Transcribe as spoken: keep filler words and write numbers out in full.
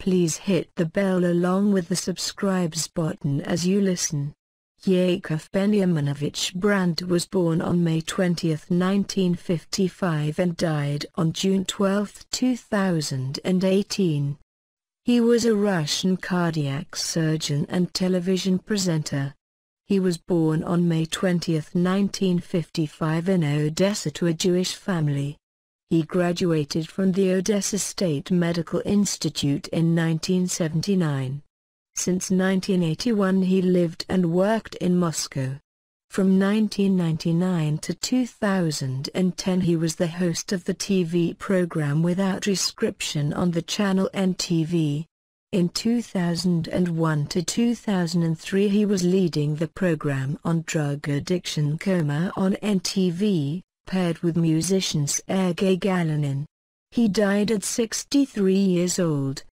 Please hit the bell along with the subscribes button as you listen. Yakov Benyamovich Brand was born on May twentieth nineteen fifty-five and died on June twelfth two thousand eighteen. He was a Russian cardiac surgeon and television presenter. He was born on May twentieth nineteen fifty-five in Odessa to a Jewish family. He graduated from the Odessa State Medical Institute in nineteen seventy-nine. Since nineteen eighty-one he lived and worked in Moscow. From nineteen ninety-nine to two thousand ten he was the host of the T V program Without Restriction on the channel N T V. In two thousand one to two thousand three he was leading the program on drug addiction Coma on N T V, paired with musician Sergei Galanin. He died at sixty-three years old.